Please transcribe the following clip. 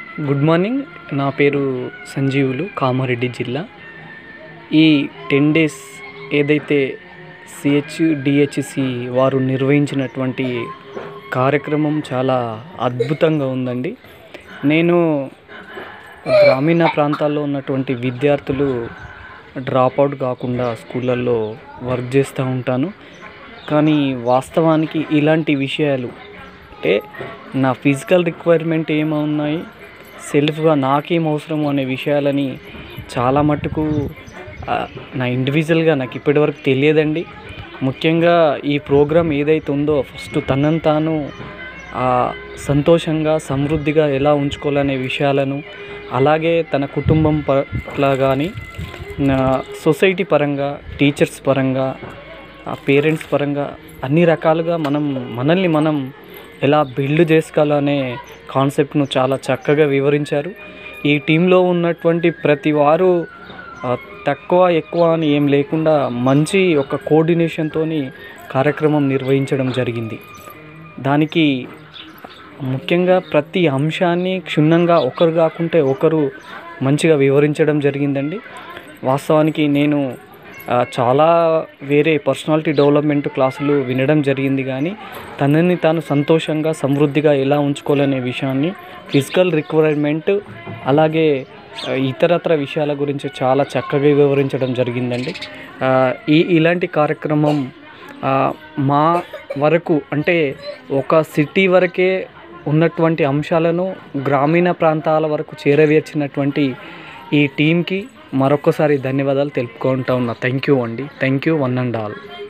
Good morning. నా పేరు సంజీవులు, కామారెడ్డి జిల్లా. ఈ 10 డేస్ ఏదైతే డిహెచ్సి వారు నిర్వహించినటువంటి కార్యక్రమం చాలా అద్భుతంగా ఉందండి. నేను గ్రామీణ ప్రాంతాల్లో ఉన్నటువంటి విద్యార్థులు డ్రాప్అవుట్ కాకుండా స్కూళ్ళల్లో వర్క్ చేస్తూ ఉంటాను. కానీ వాస్తవానికి ఇలాంటి విషయాలు అంటే నా ఫిజికల్ రిక్వైర్మెంట్ ఏమున్నాయి, సెల్ఫ్గా నాకేం అవసరము అనే విషయాలని చాలా మట్టుకు నా ఇండివిజువల్గా నాకు ఇప్పటివరకు తెలియదండి. ముఖ్యంగా ఈ ప్రోగ్రాం ఏదైతే ఉందో ఫస్ట్ తనను తాను సంతోషంగా సమృద్ధిగా ఎలా ఉంచుకోవాలనే విషయాలను, అలాగే తన కుటుంబం పట్ల కానీ, సొసైటీ పరంగా, టీచర్స్ పరంగా, పేరెంట్స్ పరంగా అన్ని రకాలుగా మనల్ని మనం ఎలా బిల్డ్ చేసుకోవాలనే కాన్సెప్ట్ను చాలా చక్కగా వివరించారు. ఈ టీంలో ఉన్నటువంటి ప్రతి వారు తక్కువ ఎక్కువ అని ఏం లేకుండా మంచి ఒక కోఆర్డినేషన్తో కార్యక్రమం నిర్వహించడం జరిగింది. దానికి ముఖ్యంగా ప్రతి అంశాన్ని క్షుణ్ణంగా ఒకరు కాకుంటే ఒకరు మంచిగా వివరించడం జరిగిందండి. వాస్తవానికి నేను చాలా వేరే పర్సనాలిటీ డెవలప్మెంట్ క్లాసులు వినడం జరిగింది, కానీ తనని తాను సంతోషంగా సమృద్ధిగా ఎలా ఉంచుకోవాలనే విషయాన్ని, ఫిజికల్ రిక్వైర్మెంట్, అలాగే ఇతరత్ర విషయాల గురించి చాలా చక్కగా వివరించడం జరిగిందండి. ఇలాంటి కార్యక్రమం మా వరకు అంటే ఒక సిటీ వరకే ఉన్నటువంటి అంశాలను గ్రామీణ ప్రాంతాల వరకు చేరవేర్చినటువంటి ఈ టీంకి మరొకసారి ధన్యవాదాలు తెలుపుకుంటా ఉన్నా. థ్యాంక్ యూ అండి. Thank you one and all.